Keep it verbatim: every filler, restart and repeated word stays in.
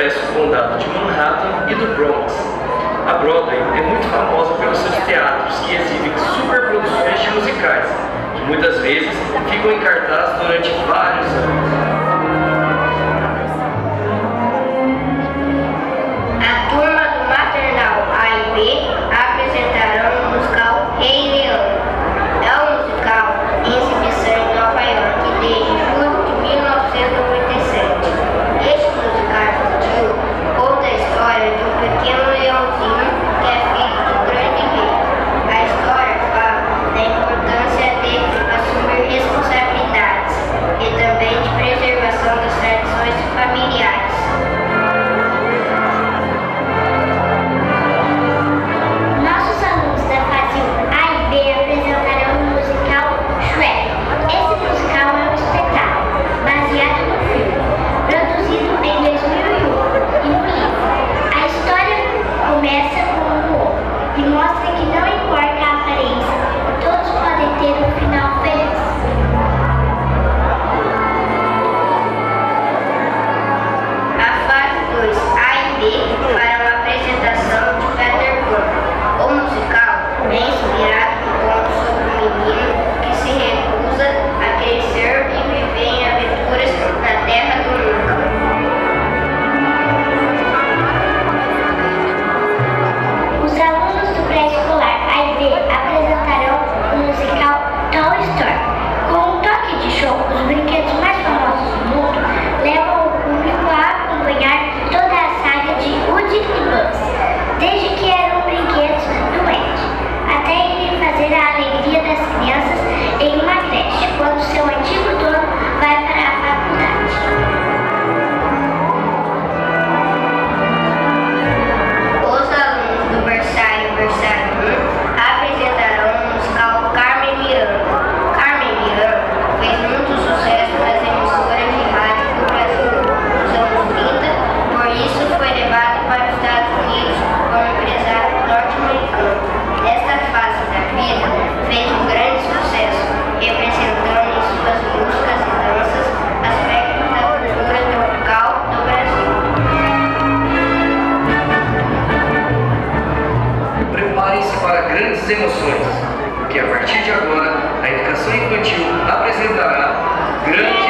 atravessa o condado de Manhattan e do Bronx. A Broadway é muito famosa pelos seus teatros que exibem superproduções de musicais, que muitas vezes ficam em cartaz durante vários anos. A turma do maternal A e B apresentarão o musical Rei Leão. É um musical em exibição em Nova York desde julho de mil novecentos e noventa e sete. Este musical infantil conta a história de um pequeno leãozinho que é filho do grande rei. A história fala da importância de assumir responsabilidades e também de preservação das tradições familiares. Nossos alunos da fase A e B apresentarão o musical Shrek. Esse musical é um espetáculo baseado no filme, produzido em dois mil e um e no livro. A história começa com um lobo e mostra que não importa a aparência, todos podem ter um final feliz. A fase dois A e B fará uma apresentação de Peter Pan. O musical é inspirado no conto sobre um menino que se recusa a crescer e viver em aventuras na Terra do Nunca. Os alunos do pré-escolar A e B apresentarão o musical Toy Story. Com um toque de show, os brinquedos mais famosos do mundo levam o público a acompanhar toda a saga de Woody e Buzz, desde que eram brinquedos do Andy, até irem fazer a alegria das crianças em uma creche, quando seu antigo dono vai para a faculdade. Os alunos do berçário berçário um apresentarão o musical Carmen Miranda. Carmen Miranda fez muito sucesso nas emissoras de rádio do Brasil nos anos trinta, por isso foi levado para os Estados Unidos por um empresário norte-americano. Nesta fase da vida, fez um grande sucesso, representando em suas músicas e danças aspectos da cultura tropical do Brasil. Preparem-se para grandes emoções, porque a partir de agora a educação infantil apresentará grandes